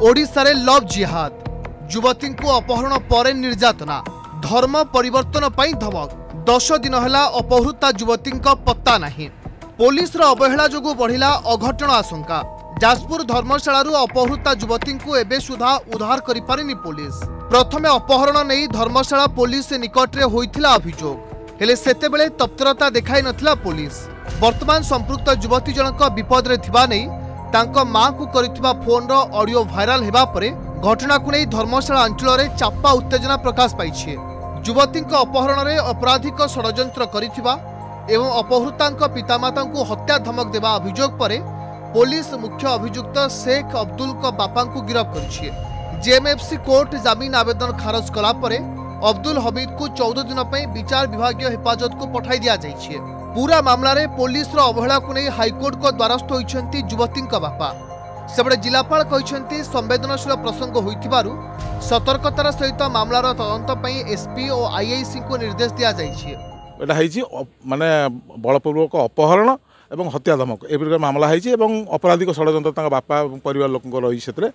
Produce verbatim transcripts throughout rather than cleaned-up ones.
ओडिशा रे लव जिहाद युवती को अपहरण पर निर्यातना धर्म परिवर्तन पर धमक दस दिन है अपहृता युवती पत्ता नहीं पुलिस अवहेला जो बढ़िला अघटन आशंका जाजपुर धर्मशाला अपहृता युवती को एबे सुधा उद्धार करि पारिनी पुलिस प्रथमे अपहरण नहीं धर्मशाला पुलिस निकट में होइथिला अभियोग हेले सेतेबेले तत्परता देखाई नथिला पुलिस वर्तमान संपृक्त युवती जनक विपद रे थिबा नहीं तांको मां को करिथिबा फोन रो ऑडियो वायरल हेबा परे घटना को नहीं धर्मशाला अंचल रे चापा उत्तेजना प्रकाश पाइछे युवती अपहरण रे अपराधिक षड्यंत्र करिथिबा एवं अपहृतांक पितामाता को हत्या धमक देवा अभियोग परे पुलिस मुख्य अभियुक्त शेख अब्दुल को बापा को गिरफ्त करिछे जेएमएफसी कोर्ट जमीन आवेदन खारज कला परे अब्दुल हमीद को चौदह दिन पर विचार विभाग हेफाजत को पठाई दिया जाइछे पूरा मामला रे पुलिस रो अवहेला को नहीं हाईकोर्ट को द्वारस्थ होइछंती युवती बापा सेबडे जिलापाल कहिछंती संवेदनशील प्रसंग होइथिबारु सतर्कतार सहित मामलार तदंत पई एसपी और आईआईसी को निर्देश दिया जाइछे एटा हाइछि माने बलपूर्वक अपहरण एवं हत्या धमक ए प्रकार मामला हाइछि एवं अपराधिक षड्यंत्र तांका बापा परिवार लोकंक रही क्षेत्र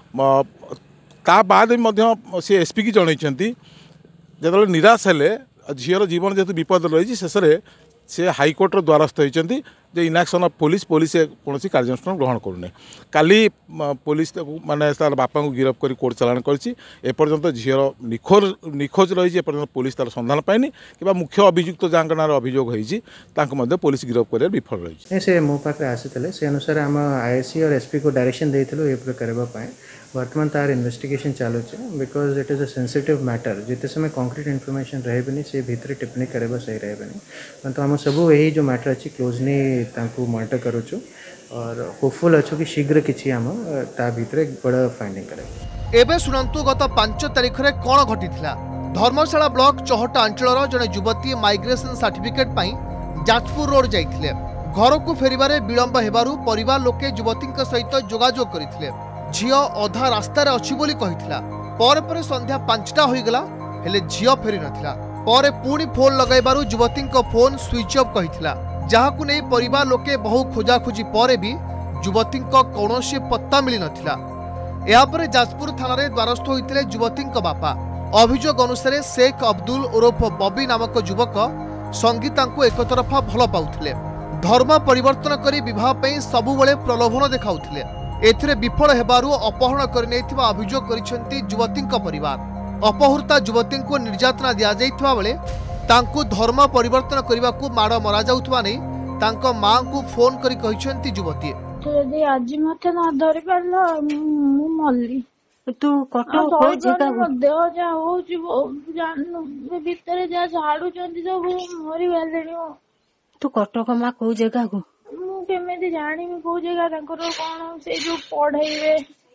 ता बाद मध्य से एसपी की जनइछंती जेतले निराश हेले झीर जीवन जेतु विपद रही शेष में से हाईकोर्टर द्वारस्थ होती जे इनाक्शन ऑफ पुलिस पुलिस कौन कार्यानुष्ठान ग्रहण करूने काली पुलिस माने तार बापा को गिरफ्त कर कोर्ट चालाण करपर्यंत झीर निखोज निखोज रही एपर्यंत पुलिस तार संधान पाइनी कि मुख्य अभियुक्त जहाँ नार अभियोग होती पुलिस गिरफ्त कर विफल रही से मो पाखे आसी से अनुसार आम आईएससी और एसपी को डायरेक्शन देइथिलु ए करने वर्तमान तार इन्वेस्टिगेशन चालू because it is a sensitive matter जिते समय कंक्रीट इनफॉरमेशन रहे से भितर टिप्पणी करबा सही रहे तो आम सब यही जो मैटर अच्छी क्लोजली मॉनिटर करूँ और होपफुल अच्छो कि शीघ्र किसी आम ता भितर बड़ा फाइंडिंग करे। एबे सुनंतु गत पांच तारिख रे कोन घटिथिला धर्मशाला ब्लॉक चहटा अंचलर जने युवती माइग्रेशन सर्टिफिकेट पाई जाजपुर रोड जाइथिले घर को फेरिबारे विलंब हेबारु परिवार लोके युवती सहित जोगाजोग करथिले झियो अधा रास्ता रे अछि बोली कहिथिला पर पर संध्या पांचटा होई गेला हेले झियो फेरी नथिला पर पुणी फोन लगाइबारु युवती को फोन स्विच ऑफ कहिथिला जहाँ को नहीं परिवार लोके बहु खोजा खोजी पर भी युवती कौनसी पत्ता मिली नथिला या पर जाजपुर थाना रे द्वारस्थ होइतिले युवती बापा अभियोग अनुसार शेख अब्दुल उर्फ बबी नामक युवक संगीता को एक तरफा भल पाउथिले धर्म परिवर्तन करी विवाह पे सबुबले प्रलोभन देखाउथिले एथिरे विफल हेबारु अपहरण करनेथिबा अभियोग करिसेंती युवती परिवार अपहृता युवती को निर्यातना दिया जाइथिबा बेले तांकु धर्म परिवर्तन करने को माड़ मरा जाउथबा नै तांको मां को फोन करी कहिसेंती युवती यदि आज मते न धरि परलो मु मल्ली तू कटो को जगह देह जा होची जाननु भीतर जा झाड़ू चंदी सब मरी गलेनी तू कटक मा को जगह को मु केमेदी जानी मी को जगह तांकर कोन से जो पढ़ाइबे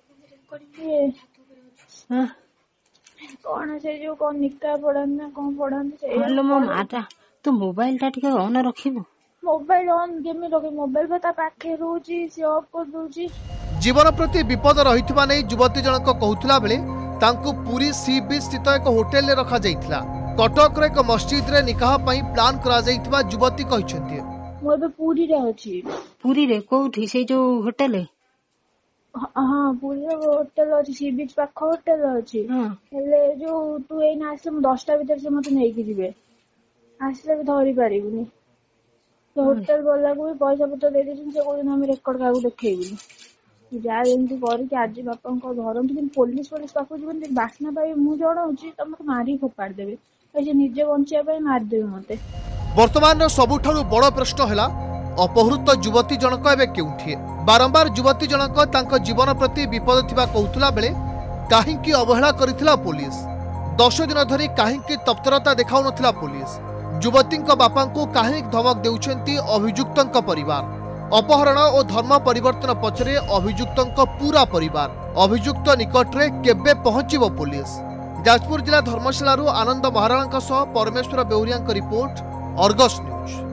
हां कौन से जो कौन निका पढ़न ना कौन पढ़न से हेलो मो माटा तू मोबाइल टा ठीक ऑन रखिबो मोबाइल ऑन गेम रखे मोबाइल बता पाखे रोजी से ऑफ कर दोजी जीवन प्रति विपद रहितबा नै युवती जनक कहउतला बेले तांको पूरी सी बीच स्थित एक होटल रे रखा जाइतला कटक रे एक मस्जिद रे निकाह पई प्लान करा जाइतबा युवती कहिसंती मो बे पूरी रे अछि पूरी रे कोठी से जो होटल है हाँ पूरी होटेल अच्छी सी बीच पाख होटेल अच्छी हेले जो तू एना आसले दसटा भीतर से मत नहीं कि जीवे आसले भी धरी पारिबुनी तो होटेल वाला को भी पैसा पत्र दे देछन से कोन हम रेकॉर्ड कागु देखेइबुनी जा एंती करी कि आज बापा को धरन कि पुलिस पुलिस पाखु जीवन बासना पाई मु जण होची त मत मारी फोपाड़ देबे ऐसे निजे बंचिया पाई मार देबे मते वर्तमान सबुठारु बड़ प्रश्न हैला अपहृत युवती जनक एबे केउठी बारंबार युवती जनक तांको जीवन प्रति विपद थिबा कहउतला बेले काहींकी अवहेला करिथिला पुलिस दस दिन धरी काहींकी तत्परता देखाउ नथिला पुलिस युवती बापा को काहीं धमक देउछंती अभियुक्तंक परिवार अपहरण और धर्म परिवर्तन पछरे अभियुक्तंक पूरा परिवार अभियुक्त निकट रे केबे पहुंचीबो पुलिस जाजपुर जिला धर्मशाला आनंद महाराणा परमेश्वर बेउरिया रिपोर्ट अर्गस न्यूज।